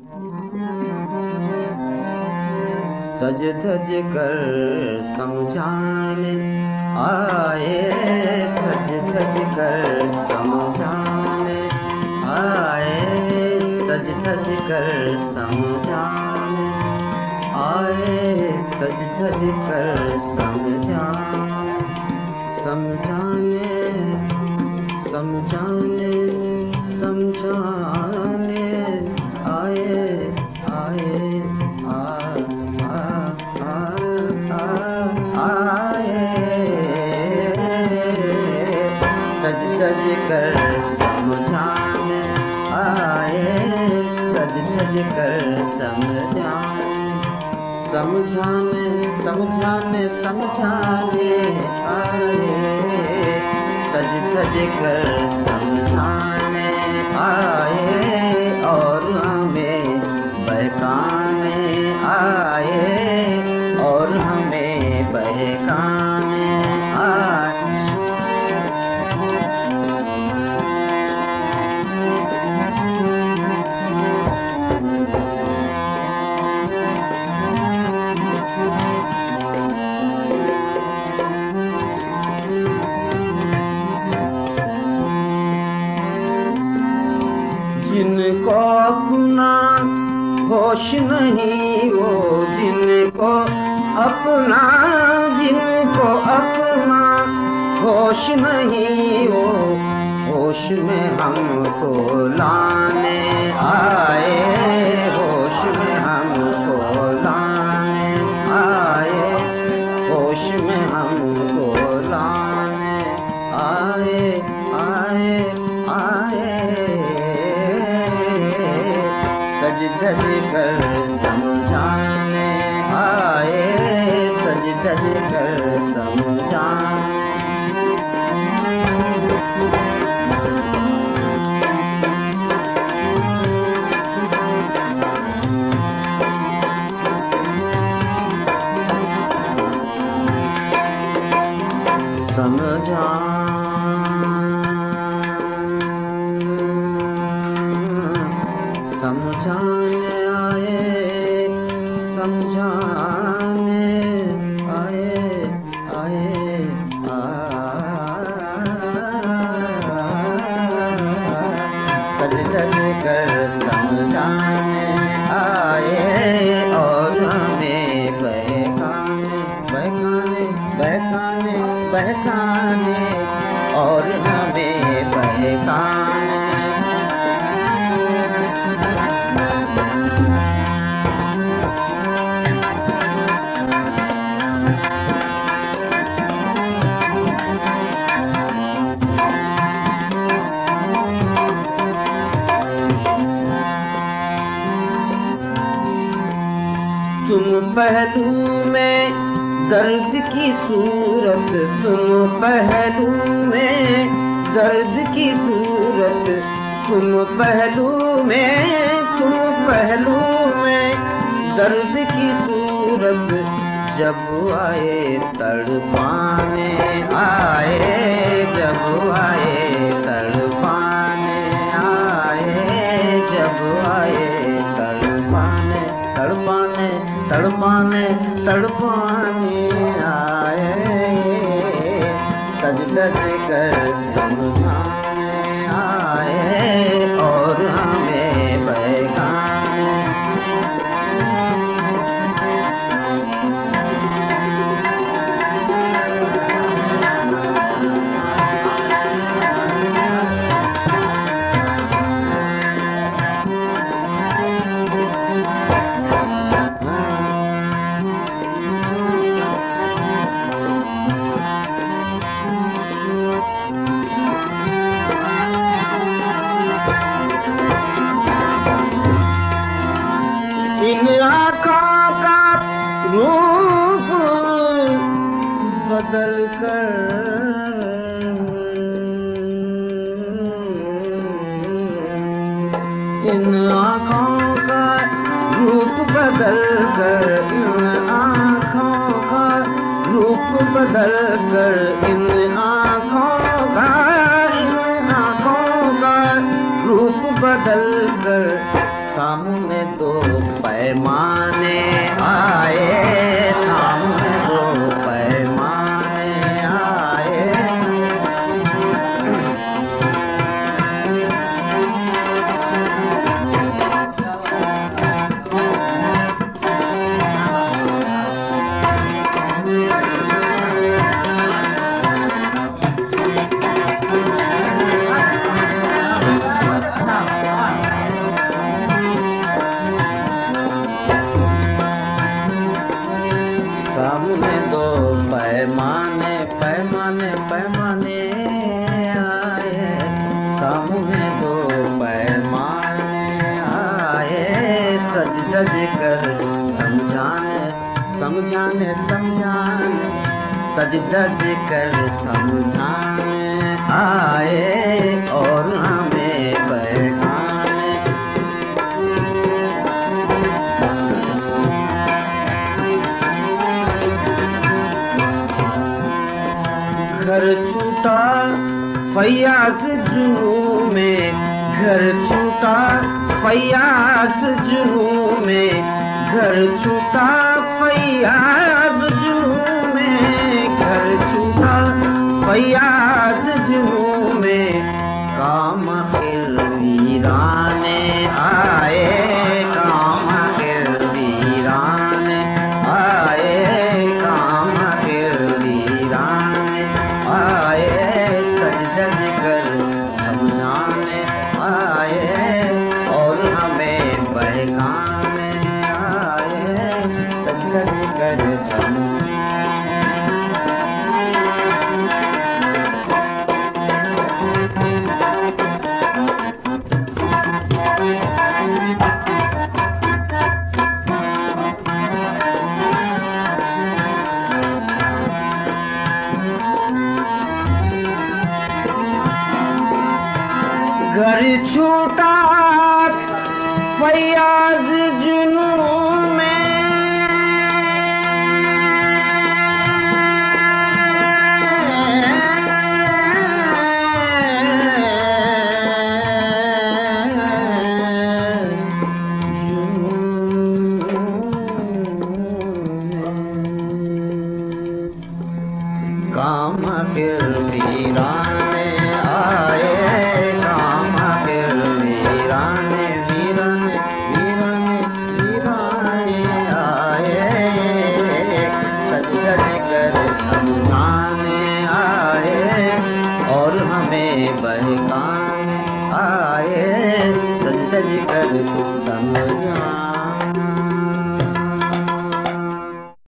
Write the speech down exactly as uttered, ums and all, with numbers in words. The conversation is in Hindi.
सज धज कर समझाने आए, सज धज कर समझाने आए, सज धज कर समझाने आए, सज धज कर समझाने, समझाने समझाने समझाने आए आए आ आ आ आए, सज धज कर समझाने आए, सज धज कर समझाने, समझाने समझाने समझाने आए, सज धज कर समझाने आए, और हमें बहकाने आए, और हमें बहकाने आए। जिनको अपना होश नहीं, वो जिनको अपना, जिनको अपना होश नहीं, वो होश में हमको लाने आए, होश में हमको लाने आए, होश में हमको लाने आए आए आए, सज धज कर समझाने आए, सज धज कर समझाने। समझा समझाने आए, समझाने आए आए सज धज कर समझाने आए, और हमें बहकाने बहकाने बहकाने बहकाने, और हमें बहकाने। तुम पहलू में दर्द की सूरत, तुम पहलू में दर्द की सूरत, तुम पहलू में, तुम पहलू में दर्द की सूरत, जब आए तड़पाने आए, जब आए तड़पाने आए, जब आए तड़पाने तड़पाने तड़पाने तड़पाने आए, सज धज कर समझाने आए, और हमें बहकाने। इन आँखों का रूप बदल कर, इन आँखों का रूप बदल कर, इन आँखों का रूप बदल कर, इन आँखों का, इन आँखों का रूप बदल कर, सामने दो पैमाने आए, सामने दो पैमाने आए। सामने दो पैमाने पैमाने पैमाने आए, सामने दो पैमाने आए। सज धज कर समझाने समझाने समझाने, सज धज कर समझाने आए और हमें बैठाने। घर छूटा फैयाज जुनू में, घर छूटा फैयाज जुनू में, घर छूटा फैयाज जुनू में, घर छूटा फैयाज जुनू में। काम आखिर वीराने आए, काम आखिर वीराने आए, काम आखिर वीराने आए। सज धज कर समझाने आए और हमें बहकाने आए, सज धज कर समझाने। घर छूटा फैयाज जुनू में, काम आखिर वीराने आए, काम आखिर वीराने वीराने वीराने वीराने आए। सज धज कर समझाने आए और हमें बहकाने आए, सज धज कर समझाने।